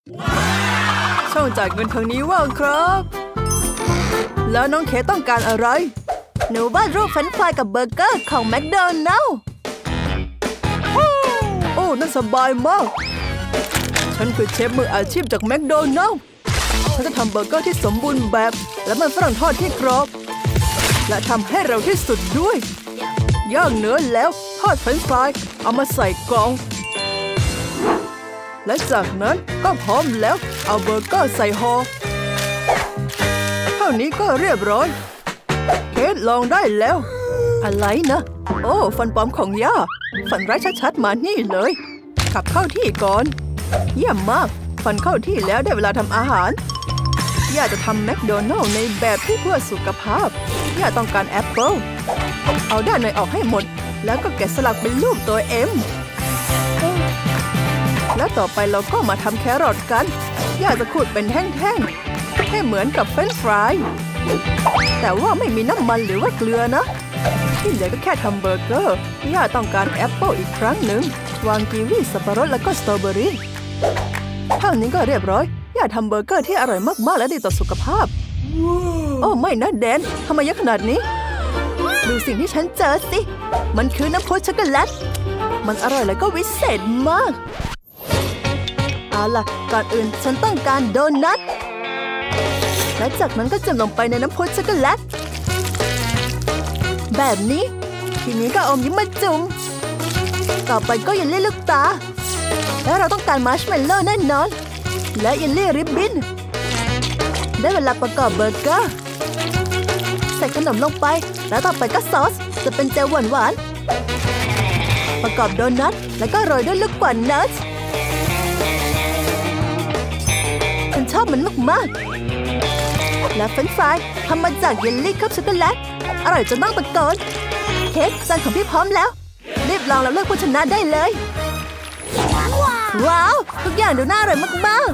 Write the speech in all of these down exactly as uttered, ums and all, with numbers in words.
ช่องจ่ายเงินทางนี้ว่างครับแล้วน้องเคต้องการอะไรหนูวาดรูปเฟรนช์ฟรายกับเบอร์เกอร์ของแมคโดนัลด์โอ้นั่นสบายมากฉันคือเชฟมืออาชีพจากแมคโดนัลด์ฉันจะทำเบอร์เกอร์ที่สมบูรณ์แบบและมันฝรั่งทอดที่กรอบและทำให้เร็วที่สุดด้วยย่างเนื้อแล้วทอดเฟรนช์ฟรายเอามาใส่กล่องและจากนั้นก็พร้อมแล้วเอาเบอร์เกอร์ใส่ห่อเท่านี้ก็เรียบร้อยเคทลองได้แล้วอะไรนะโอ้ฟันปลอมของย่าฟันร้ายชัดๆมานี่เลยขับเข้าที่ก่อนเยี่ยมมากฟันเข้าที่แล้วได้เวลาทำอาหารย่าจะทำแมคโดนัลด์ในแบบที่เพื่อสุขภาพย่าต้องการแอปเปิ้ลเอาด้านในออกให้หมดแล้วก็แกะสลักเป็นรูปตัวเอ็มแล้วต่อไปเราก็มาทำแครอทกันย่าจะขูดเป็นแท่งๆให้เหมือนกับเฟรนช์ฟรายแต่ว่าไม่มีน้ำมันหรือว่าเกลือนะที่เหลือก็แค่ทำเบอร์เกอร์ย่าต้องการแอปเปิ้ลอีกครั้งหนึ่งวางกีวีสับปะรดแล้วก็สตรอเบอรี่เท่านี้ก็เรียบร้อยย่าทำเบอร์เกอร์ที่อร่อยมากๆและดีต่อสุขภาพ wow. โอ้ไม่นะแดนทำไมเยอะขนาดนี้ wow. ดูสิ่งที่ฉันเจอสิมันคือน้ำพุช็อกโกแลตมันอร่อยและก็วิเศษมากเอาล่ะก่อนอื่นฉันต้องการโดนัทและจากนั้นก็จุ่มลงไปในน้ำพุช็อกโกแลตแบบนี้ทีนี้ก็อมยิ้มมาจุ่มต่อไปก็เยลลี่ลูกตาแล้วเราต้องการมาร์ชเมลโล่แน่นอนและเยลลี่ริบบิ้นได้เวลาประกอบเบอร์เกอร์ใส่ขนมลงไปแล้วต่อไปก็ซอสจะเป็นเจลหวานๆประกอบโดนัทแล้วก็โรยด้วยลูกกวาดนัทฉันชอบมันมากๆและเฟรนช์ฟรายทำมาจากเยลลี่เคลือบช็อกโกแลตอร่อยจนต้องตะโกนเค้กจานของพี่พร้อมแล้วรีบลองแล้วเลือกผู้ชนะได้เลยว้าวทุกอย่างดูน่าอร่อยมาก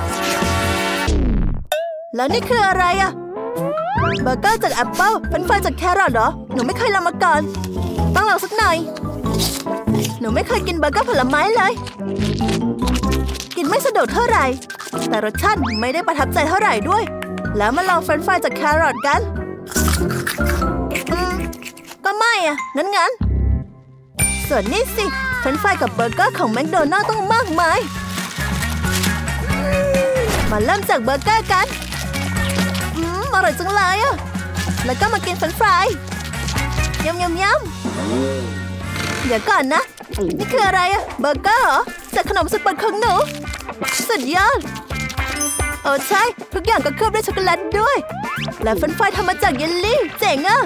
ๆแล้วนี่คืออะไรอะเบอร์เกอร์จากแอปเปิ้ลเฟรนช์ฟรายจากแครอทเหรอหนูไม่เคยลองมาก่อนต้องลองสักหน่อยหนูไม่เคยกินเบอร์เกอร์ผลไม้เลยกินไม่สะดวกเท่าไหร่แต่รสชาติไม่ได้ประทับใจเท่าไหร่ด้วยแล้วมาลองเฟรนช์ฟรายจากแครอทกันอืมก็ไม่อะงั้นๆส่วนนี้สิเฟรนช์ฟรายกับเบอร์เกอร์ของแมคโดนัลด์ต้องมากมายมาเริ่มจากเบอร์เกอร์กันอืมอร่อยจังเลยอะแล้วก็มากินเฟรนช์ฟรายยำยำยำเดี๋ยวก่อนนะนี่คืออะไรอะเบอร์เกอร์เหรอจากขนมสุดโปรดของหนูสุดยอดโอ้ใช่ทุกอย่างก็เคลือบด้วยช็อกโกแลตด้วยและเฟรนช์ฟรายทำมาจากเยลลี่เจ๋งอะ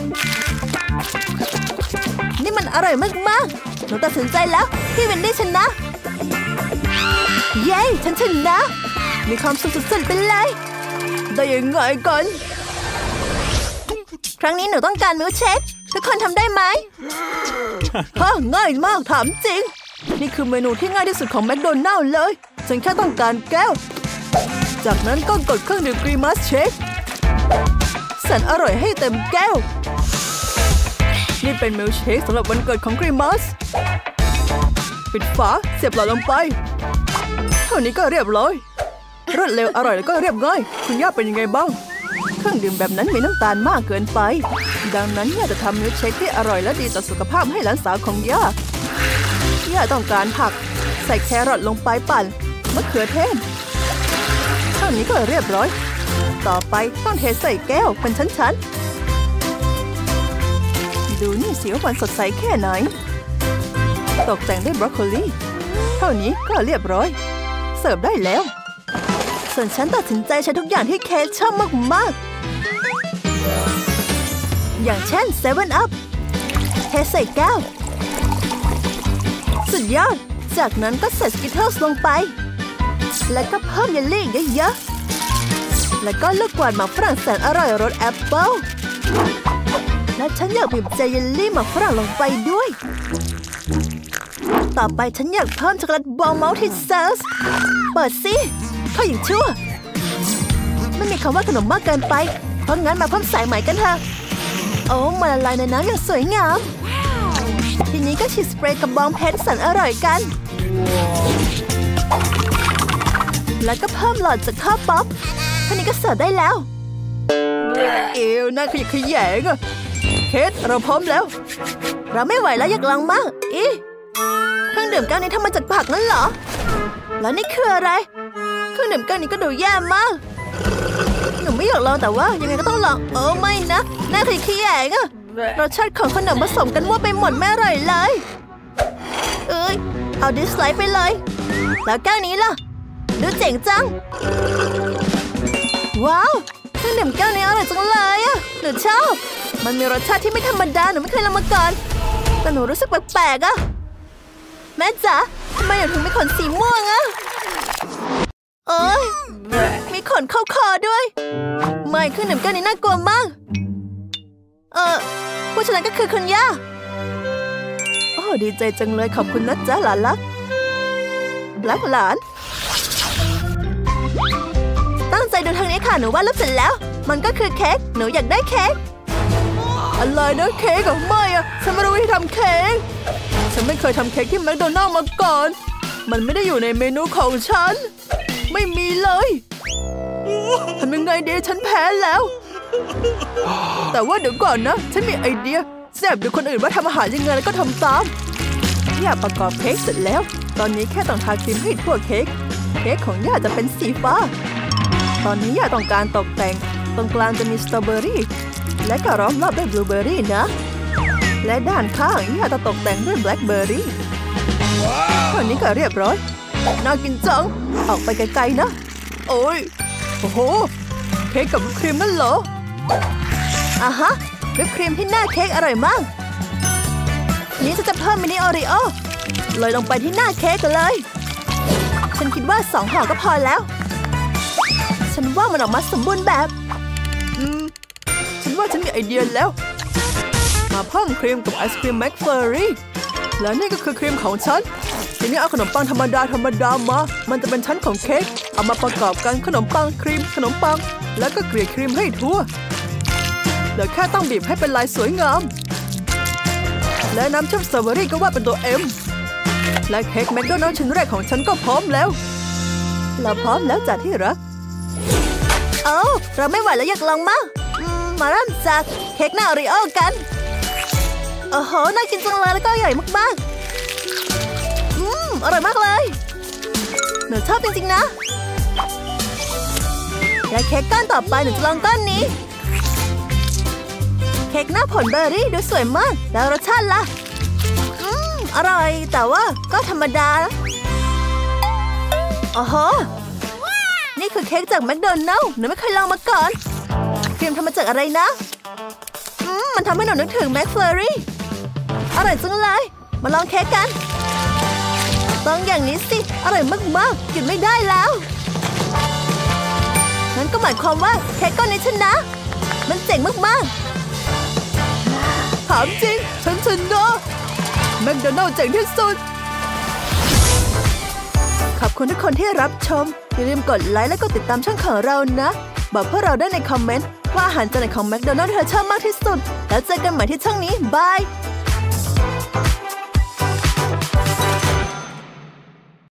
นี่มันอร่อยมากๆหนูตัดสินใจแล้วพี่เวนดี้ชนะเย้ฉันชนะมีความสุขสุดๆไปเลยได้ยังไงกันครั้งนี้หนูต้องการมิลค์เชคทุกคนทำได้ไหมฮะง่ายมากถามจริงนี่คือเมนูที่ง่ายที่สุดของแมคโดนัลด์เลยฉันแค่ต้องการแก้วจากนั้นก็กดเครื่องดื่มกรีมัสเชคแสนอร่อยให้เต็มแก้วนี่เป็นมิลค์เชคสำหรับวันเกิดของกรีมัสปิดฝาเสียบหลอดลงไปเท่านี้ก็เรียบร้อยรวดเร็วอร่อยแล้วก็เรียบง่ายคุณย่าเป็นยังไงบ้างเครื่องดื่มแบบนั้นมีน้ำตาลมากเกินไปดังนั้นย่าจะทำมิลค์เชคที่อร่อยและดีต่อสุขภาพให้หลานสาวของย่าย่าต้องการผักใส่แครอทลงไปปั่นมะเขือเทศเท่านี้ก็เรียบร้อยต่อไปต้องเทใส่แก้วเป็นชั้นๆดูนี่สีมันสดใสแค่ไหนตกแต่งด้วยบรอกโคลีเท่านี้ก็เรียบร้อยเสิร์ฟได้แล้วส่วนฉันตัดสินใจใช้ทุกอย่างที่เคทชอบมากๆอย่างเช่นเซเว่นอัพเทใส่แก้วสุดยอดจากนั้นก็ใส่สกิทเทิลส์ลงไปแล้วก็เพิ่มเยลลี่เยอะๆแล้วก็ลูกกวาดหมากฝรั่งแสนอร่อยรสแอปเปิ้ลและฉันอยากบีบเจลเยลลี่หมากฝรั่งลงไปด้วยต่อไปฉันอยากเพิ่มช็อกโกแลตบอลมัลติเซิร์สเปิดสิเข้าอย่างชั่วไม่มีคำว่าขนมมากเกินไปเพราะงั้นมาเพิ่มสายไหมกันเถอะโอ้มาละลายในน้ำอย่างสวยงามทีนี้ก็ฉีดสเปรย์กับบอมเพชรแสนอร่อยกันแล้วก็เพิ่มหลอดจากข้าวป๊อปแค่นี้ก็เสิร์ฟได้แล้วเอวน่าขยะแขยงอะเคทเราพร้อมแล้วเราไม่ไหวแล้วอยากลองมากอีเครื่องดื่มแก้วนี้ทำมาจากผักนั่นเหรอแล้วนี่คืออะไรเครื่องดื่มแก้วนี้ก็ดูแย่มากหนูไม่อยากลองแต่ว่ายังไงก็ต้องลองเออไม่นะน่าขยะแขยงอะรสชาติของขนมผสมกันมั่วไปหมดไม่อร่อยเลยเอ้ยเอาดิสไลค์ไปเลยแล้วแก้วนี้ล่ะดูเจ๋งจังว้าวเครื่องดื่มแก้วนี้อร่อยจังเลยอะหนูชอบมันมีรสชาติที่ไม่ธรรมดาหนูไม่เคยลองมาก่อนแต่หนูรู้สึกแปลกๆอะแม่จ๋าทำไมหนูถึงมีขนสีม่วงอะเอ้ยมีขนเข้าคอด้วยไม่เครื่องดื่มแก้วนี้น่ากลัวมากเออผู้ชนะก็คือคุณย่าโอ้ดีใจจังเลยขอบคุณนะจ๊ะหลานรักรักหลานตั้งใจดูทางนี้ค่ะหนูวาดรูปเสร็จแล้วมันก็คือเค้กหนูอยากได้เค้กอะไรนะเค้กของไม่อะฉันไม่รู้วิธีทำเค้กฉันไม่เคยทำเค้กที่แมคโดนัลด์มาก่อนมันไม่ได้อยู่ในเมนูของฉันไม่มีเลยทำยังไงดีฉันแพ้แล้วแต่ว่าเดี๋ยวก่อนนะฉันมีไอเดียแซ่บดูคนอื่นว่าทำอาหารยังไงแล้วก็ทำตามย่าประกอบเค้กเสร็จแล้วตอนนี้แค่ต้องทาครีมให้ทั่วเค้กเค้กของย่าจะเป็นสีฟ้าตอนนี้ย่าต้องการตกแต่งตรงกลางจะมีสตรอเบอรี่และก็ล้อมรอบด้วยบลูเบอร์รี่นะและด้านข้างย่าจะตกแต่งด้วยแบล็คเบอร์รี่ตอนนี้ก็เรียบร้อยน่ากินจังออกไปไกลๆนะโอ้ยโอ้โหเค้กกับครีมนั่นเหรออ่ะฮะวิปครีมที่หน้าเค้กอร่อยมากนี้จะจะเพิ่มมินิโอริโอโรยลงไปที่หน้าเค้กกันเลยฉันคิดว่าสองห่อก็พอแล้วฉันว่ามันออกมาสมบูรณ์แบบอืมฉันว่าฉันมีไอเดียแล้วมาเพิ่มครีมกับไอศครีมแม็กเฟอร์รี่แล้วนี่ก็คือครีมของฉันทีนี้เอาขนมปังธรรมดาธรรมดามามันจะเป็นชั้นของเค้กเอามาประกอบกันขนมปังครีมขนมปังแล้วก็เกลี่ยครีมให้ทั่วเหลือแค่ต้องบีบให้เป็นลายสวยงามและน้ำเชื่อมสตรอเบอรี่ก็วาดเป็นตัว M และเค้กแมคโดนัลด์ชิ้นแรกของฉันก็พร้อมแล้วเราพร้อมแล้วจ้ะที่รักเอ้าเราไม่ไหวแล้วอยากลองมากมาเริ่มจากเค้กหน้าโอริโอกันโอ้โหน่ากินจังเลยแล้วก็ใหญ่มากๆอืมอร่อยมากเลยหนูชอบจริงๆนะและเค้กก้อนต่อไปหนูจะลองก้อนนี้เค้กหน้าผลเบอร์รี่ดูสวยมากแล้วรสชาติล่ะอืมอร่อยแต่ว่าก็ธรรมดาโอ้โหนี่คือเค้กจากแมคโดนัลด์หนูไม่เคยลองมาก่อนครีมทำมาจากอะไรนะอืมมันทำให้หนูนึกถึงแม็กเฟอร์รี่อร่อยจังเลยมาลองเค้กกันต้องอย่างนี้สิอร่อยมากๆกินไม่ได้แล้วงั้นก็หมายความว่าเค้กก้อนนี้ชนะมันเจ๋งมากๆถามจริงฉันชนะแมคโดนัลด์เจ๋งที่สุดขอบคุณทุกคนที่รับชมอย่าลืมกดไลค์และกดติดตามช่องของเรานะบอกพวกเราได้ในคอมเมนต์ว่าอาหารจานไหนของแมคโดนัลด์เธอชอบมากที่สุดแล้วเจอกันใหม่ที่ช่องนี้บาย